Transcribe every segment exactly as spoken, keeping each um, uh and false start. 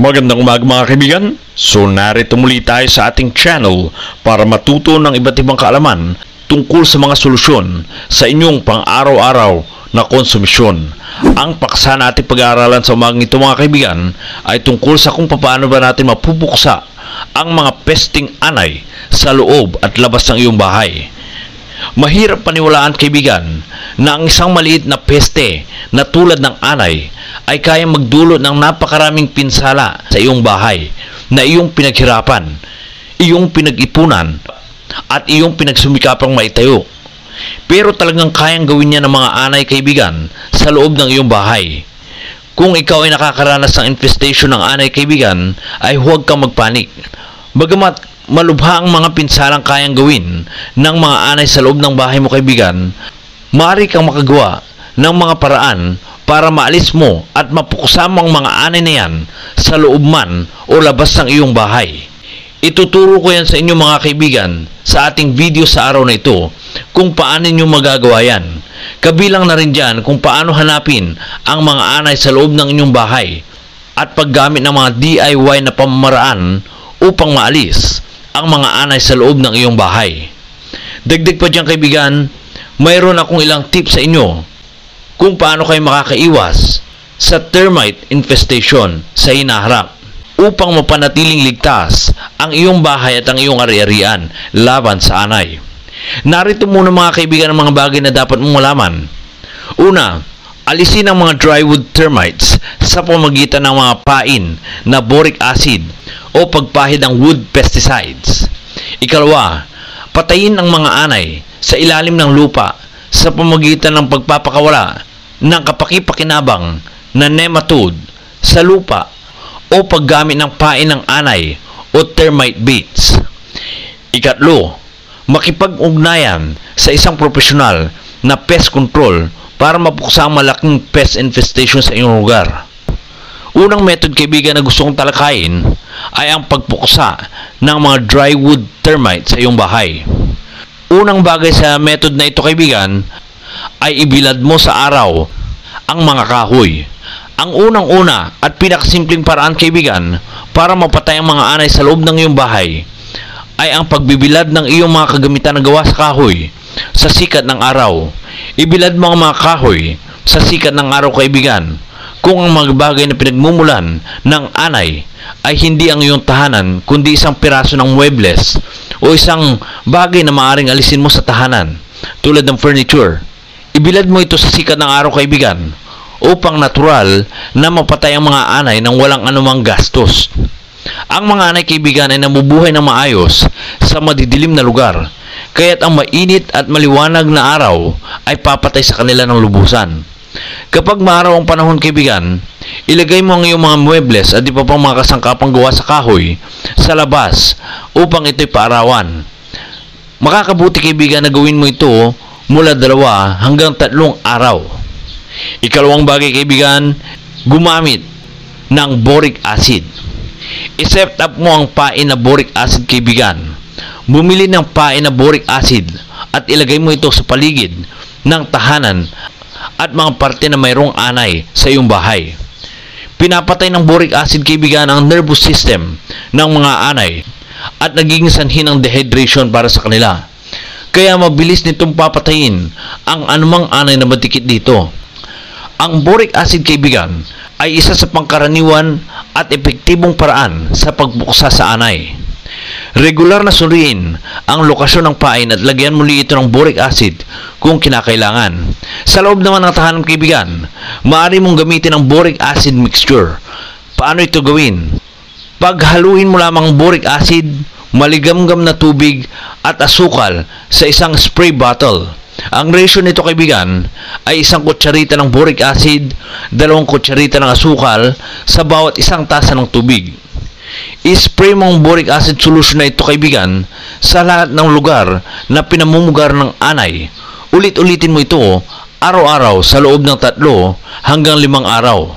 Magandang umaga mga kaibigan. So narito muli tayo sa ating channel para matuto ng iba't ibang kaalaman tungkol sa mga solusyon sa inyong pang-araw-araw na konsumisyon. Ang paksa natin pag-aaralan sa umagang ito mga kaibigan ay tungkol sa kung paano ba natin mapupuksa ang mga pesting anay sa loob at labas ng iyong bahay. Mahirap paniwalaan kaibigan na ang isang maliit na peste na tulad ng anay ay kayang magdulot ng napakaraming pinsala sa iyong bahay na iyong pinaghirapan, iyong pinag-ipunan at iyong pinagsumikapang maitayo. Pero talagang kayang gawin niya ng mga anay kaibigan sa loob ng iyong bahay. Kung ikaw ay nakakaranas ng infestation ng anay kaibigan, ay huwag kang magpanik. Bagamat malubha ang mga pinsalang kayang gawin ng mga anay sa loob ng bahay mo kaibigan, maaari kang makagawa ng mga paraan para maalis mo at mapuksa mo ang mga anay na yan sa loob man o labas ng iyong bahay. Ituturo ko yan sa inyo mga kaibigan sa ating video sa araw na ito kung paano nyo magagawa yan. Kabilang na rin dyan kung paano hanapin ang mga anay sa loob ng inyong bahay at paggamit ng mga D I Y na pamamaraan upang maalis ang mga anay sa loob ng iyong bahay. Dagdag pa dyan kaibigan, mayroon akong ilang tips sa inyo kung paano kayo makakaiwas sa termite infestation sa hinaharap upang mapanatiling ligtas ang iyong bahay at ang iyong ari-arian laban sa anay. Narito muna mga kaibigan ang mga bagay na dapat mong malaman. Una, alisin ang mga drywood termites sa pamamagitan ng mga pain na boric acid o pagpahid ng wood pesticides. Ikalawa, patayin ang mga anay sa ilalim ng lupa sa pamamagitan ng pagpapakawala ng kapaki-pakinabang na nematode sa lupa o paggamit ng pain ng anay o termite baits. Ikatlo, makipag-ugnayan sa isang profesional na pest control para mapuksa ang malaking pest infestation sa iyong lugar. Unang method kaibigan na gusto kong talakayin ay ang pagpuksa ng mga drywood termites sa iyong bahay. Unang bagay sa method na ito kaibigan ay ibilad mo sa araw ang mga kahoy. Ang unang-una at pinakasimpleng paraan kaibigan para mapatay ang mga anay sa loob ng iyong bahay ay ang pagbibilad ng iyong mga kagamitan na gawa sa kahoy sa sikat ng araw. Ibilad mo ang mga kahoy sa sikat ng araw kaibigan kung ang mga bagay na pinagmumulan ng anay ay hindi ang iyong tahanan kundi isang piraso ng muebles o isang bagay na maaaring alisin mo sa tahanan tulad ng furniture. Ibilad mo ito sa sikat ng araw kaibigan upang natural na mapatay ang mga anay nang walang anumang gastos. Ang mga anay kaibigan ay namubuhay ng maayos sa madidilim na lugar, kaya't ang mainit at maliwanag na araw ay papatay sa kanila ng lubusan. Kapag maaraw ang panahon kaibigan, ilagay mo ang iyong mga muebles at iba pang mga kasangkapang gawa sa kahoy sa labas upang ito'y paarawan. Makakabuti kaibigan na gawin mo ito mula dalawa hanggang tatlong araw. Ikalawang bagay kaibigan, gumamit ng boric acid. I-set up mo ang pain na boric acid kaibigan. Bumili ng pain na boric acid at ilagay mo ito sa paligid ng tahanan at mga parte na mayroong anay sa iyong bahay. Pinapatay ng boric acid kaibigan ang nervous system ng mga anay at nagiging sanhi ng dehydration para sa kanila. Kaya mabilis nitong papatayin ang anumang anay na madikit dito. Ang boric acid kaibigan ay isa sa pangkaraniwan at epektibong paraan sa pagbuksa sa anay. Regular na suriin ang lokasyon ng pain at lagyan muli ito ng boric acid kung kinakailangan. Sa loob naman ng tahanan kaibigan, maaari mong gamitin ang boric acid mixture. Paano ito gawin? Paghaluin mo lamang boric acid, maligamgam na tubig at asukal sa isang spray bottle. Ang ratio nito kaibigan ay isang kutsarita ng boric acid, dalawang kutsarita ng asukal sa bawat isang tasa ng tubig. I-spray mo ang boric acid solution na ito kaibigan sa lahat ng lugar na pinamumugar ng anay. Ulit-ulitin mo ito araw-araw sa loob ng tatlo hanggang limang araw.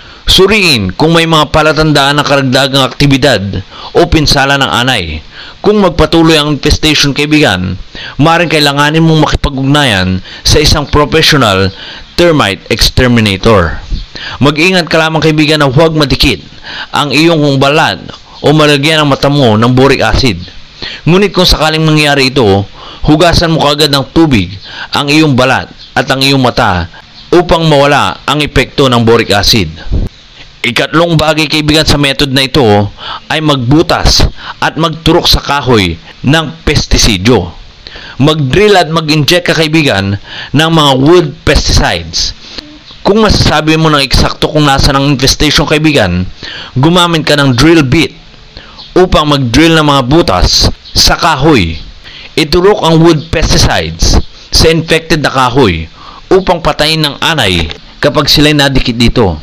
Suriin kung may mga palatandaan ng karagdagang aktibidad o pinsala ng anay. Kung magpatuloy ang infestation kaibigan, maaaring kailanganin mong makipag-ugnayan sa isang professional termite exterminator. Mag-ingat ka lamang kaibigan na huwag madikit ang iyong balat o malagyan ang mata mo ng boric acid. Ngunit kung sakaling mangyari ito, hugasan mo kaagad ng tubig ang iyong balat at ang iyong mata upang mawala ang epekto ng boric acid. Ikatlong bagay kaibigan sa method na ito ay magbutas at magturok sa kahoy ng pestisidyo. Mag-drill at mag-inject ka kaibigan ng mga wood pesticides. Kung masasabi mo ng eksakto kung nasa ng infestation kaibigan, gumamit ka ng drill bit upang mag-drill ng mga butas sa kahoy. Iturok ang wood pesticides sa infected na kahoy upang patayin ng anay kapag sila'y nadikit dito.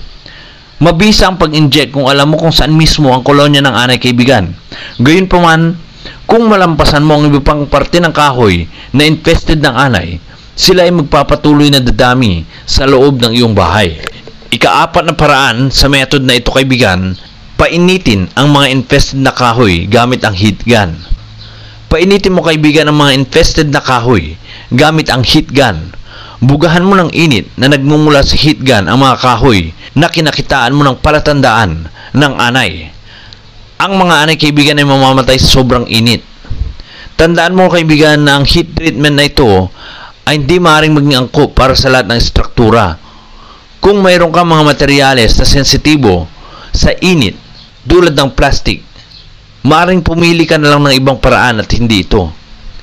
Mabisa ang pag-inject kung alam mo kung saan mismo ang kolonya ng anay kaibigan. Gayunpaman, kung malampasan mo ang iba pang parte ng kahoy na infested ng anay, sila ay magpapatuloy na dadami sa loob ng iyong bahay. Ikaapat na paraan sa method na ito kaibigan, painitin ang mga infested na kahoy gamit ang heat gun. Painitin mo kaibigan ang mga infested na kahoy gamit ang heat gun. Bugahan mo ng init na nagmumula sa heat gun ang mga kahoy na kinakitaan mo ng palatandaan ng anay. Ang mga anay kaibigan ay mamamatay sa sobrang init. Tandaan mo kaibigan na ang heat treatment na ito ay hindi maaaring maging angkop para sa lahat ng struktura. Kung mayroon kang mga materyales na sensitibo sa init tulad ng plastic, maaaring pumili ka na lang ng ibang paraan at hindi ito.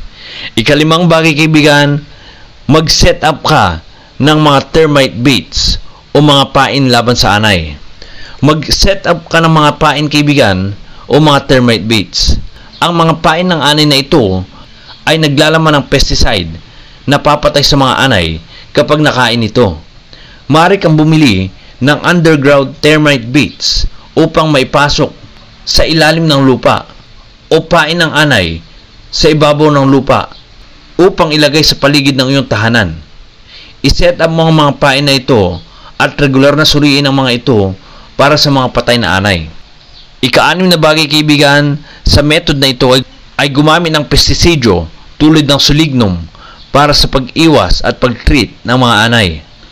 Ikalimang bagay kaibigan, mag-set up ka ng mga termite baits o mga pain laban sa anay. Mag-set up ka ng mga pain kaibigan o mga termite baits. Ang mga pain ng anay na ito ay naglalaman ng pesticide na papatay sa mga anay kapag nakain ito. Maaari kang bumili ng underground termite baits upang maipasok sa ilalim ng lupa o pain ng anay sa ibabaw ng lupa upang ilagay sa paligid ng iyong tahanan. I-set up mo ang mga pain na ito at regular na suriin ang mga ito para sa mga patay na anay. Ika-anim na bagay kaibigan sa method na ito ay, ay gumamit ng pestisidyo tulad ng sulignum para sa pag-iwas at pag-treat ng mga anay.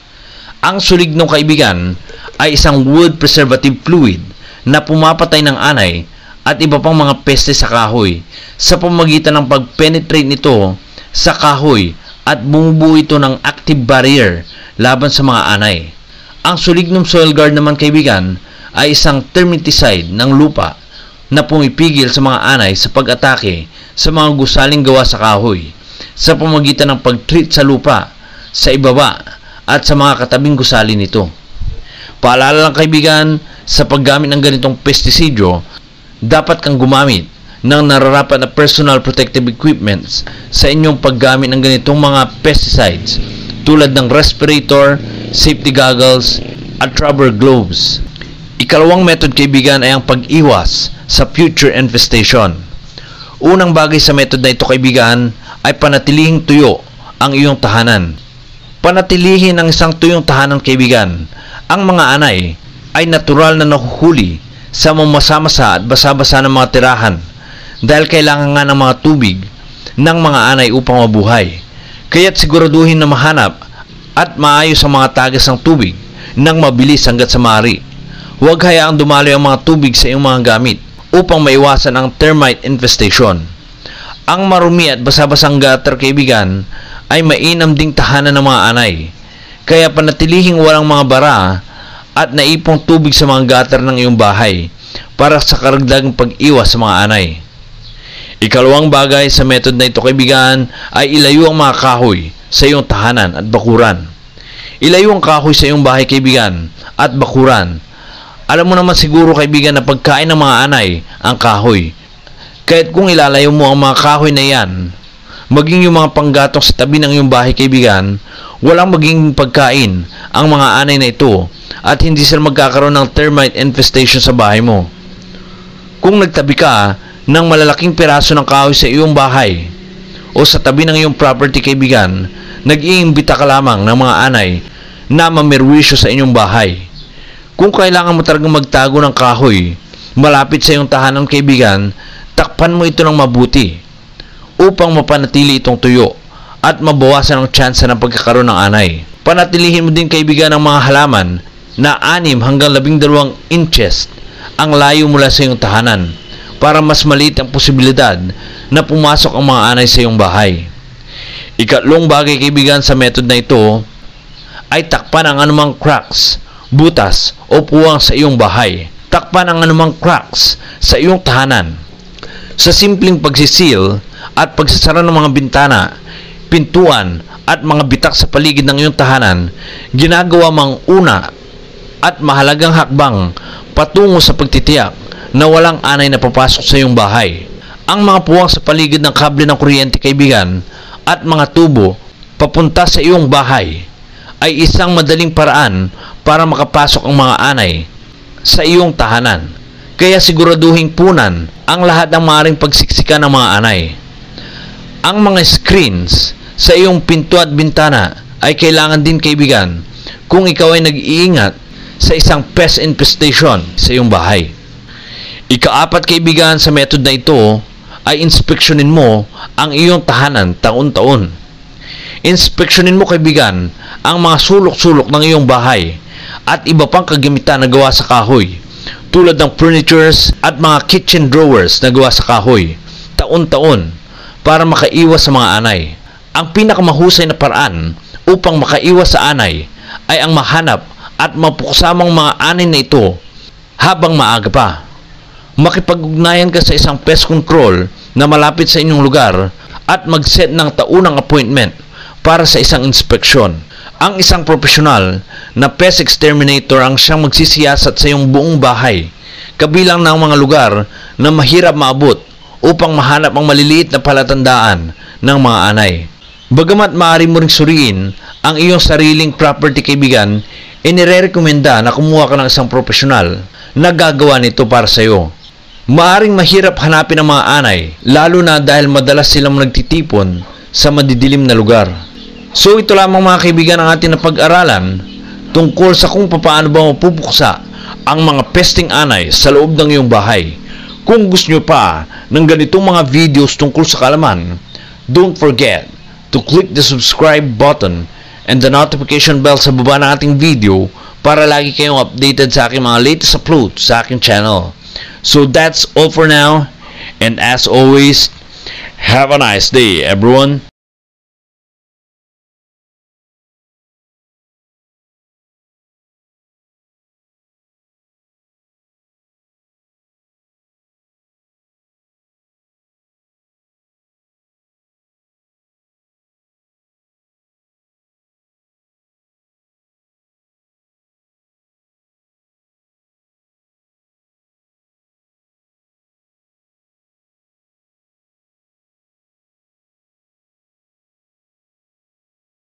Ang sulignum kaibigan ay isang wood preservative fluid na pumapatay ng anay at iba pang mga peste sa kahoy sa pamamagitan ng pag-penetrate nito sa kahoy at bumubuo ito ng active barrier laban sa mga anay. Ang Sulignum Soil Guard naman kaibigan ay isang termiticide ng lupa na pumipigil sa mga anay sa pag-atake sa mga gusaling gawa sa kahoy sa pamamagitan ng pag-treat sa lupa, sa ibaba at sa mga katabing gusali nito. Paalala lang kaibigan, sa paggamit ng ganitong pestisidyo, dapat kang gumamit ng nararapat na personal protective equipments sa inyong paggamit ng ganitong mga pesticides tulad ng respirator, safety goggles, at rubber gloves. Ikalawang method kaibigan ay ang pag-iwas sa future infestation. Unang bagay sa method na ito kaibigan ay panatilihing tuyo ang iyong tahanan. Panatilihin ang isang tuyong tahanan kaibigan. Ang mga anay ay natural na nahuhuli sa mamasa-masa at basa-basa ng mga tirahan dahil kailangan nga ng mga tubig ng mga anay upang mabuhay. Kaya't siguraduhin na mahanap at maayos ang mga tagas ng tubig nang mabilis hanggat sa maaari. Huwag hayaang dumaloy ang mga tubig sa iyong mga gamit upang maiwasan ang termite infestation. Ang marumi at basa-basang gutter kaibigan ay mainam ding tahanan ng mga anay. Kaya panatilihing walang mga bara at naipong tubig sa mga gutter ng iyong bahay para sa karagdagang pag-iwas sa mga anay. Ikalawang bagay sa method na ito kaibigan ay ilayo ang mga kahoy sa iyong tahanan at bakuran. Ilayo ang kahoy sa iyong bahay kaibigan at bakuran. Alam mo naman siguro kaibigan na pagkain ng mga anay ang kahoy. Kahit kung ilalayo mo ang mga kahoy na yan, maging yung mga panggatong sa tabi ng iyong bahay kaibigan, walang maging pagkain ang mga anay na ito at hindi sila magkakaroon ng termite infestation sa bahay mo. Kung nagtabi ka ng malalaking piraso ng kahoy sa iyong bahay o sa tabi ng iyong property kaibigan, nag-iimbita ka lamang ng mga anay na mamerwisyo sa inyong bahay. Kung kailangan mo talagang magtago ng kahoy malapit sa iyong tahanan kaibigan, takpan mo ito ng mabuti upang mapanatili itong tuyo at mabawasan ang tsansa ng pagkakaroon ng anay. Panatilihin mo din kaibigan ang mga halaman na anim hanggang labing dalawang inches ang layo mula sa iyong tahanan para mas maliit ang posibilidad na pumasok ang mga anay sa iyong bahay. Ikatlong bagay kaibigan sa method na ito ay takpan ang anumang cracks, butas o puwang sa iyong bahay. Takpan ang anumang cracks sa iyong tahanan sa simpleng pagsisil at pagsasara ng mga bintana, pintuan at mga bitak sa paligid ng iyong tahanan. Ginagawa mang una at mahalagang hakbang patungo sa pagtitiyak na walang anay na papasok sa iyong bahay. Ang mga puwang sa paligid ng kable ng kuryente kaibigan at mga tubo papunta sa iyong bahay ay isang madaling paraan para makapasok ang mga anay sa iyong tahanan. Kaya siguraduhin punan ang lahat ng maaaring pagsiksikan ng mga anay. Ang mga screens sa iyong pinto at bintana ay kailangan din kaibigan kung ikaw ay nag-iingat sa isang pest infestation sa iyong bahay. Ikaapat kaibigan sa method na ito ay inspeksyonin mo ang iyong tahanan taon-taon. Inspeksyonin mo kaibigan ang mga sulok-sulok ng iyong bahay at iba pang kagamitan na gawa sa kahoy tulad ng furnitures at mga kitchen drawers na gawa sa kahoy taon-taon para makaiwas sa mga anay. Ang pinakamahusay na paraan upang makaiwas sa anay ay ang mahanap at mapuksamang mga anay na ito habang maaga pa. Makipag-ugnayan ka sa isang pest control na malapit sa inyong lugar at mag-set ng taunang appointment para sa isang inspeksyon. Ang isang profesional na pest exterminator ang siyang magsisiyasat sa iyong buong bahay, kabilang ng mga lugar na mahirap maabot upang mahanap ang maliliit na palatandaan ng mga anay. Bagamat maaari mo ring suriin ang iyong sariling property kaibigan, inirekomenda na kumuha ka ng isang profesional na gagawa nito para sa iyo. Maaring mahirap hanapin ang mga anay, lalo na dahil madalas silang nagtitipon sa madidilim na lugar. So ito lamang mga kaibigan ang ating napag-aralan tungkol sa kung paano ba mapupuksa ang mga pesting anay sa loob ng iyong bahay. Kung gusto nyo pa ng ganitong mga videos tungkol sa kaalaman, don't forget to click the subscribe button and the notification bell sa baba ng ating video para lagi kayong updated sa aking mga latest uploads sa aking channel. So that's all for now, and as always, have a nice day everyone.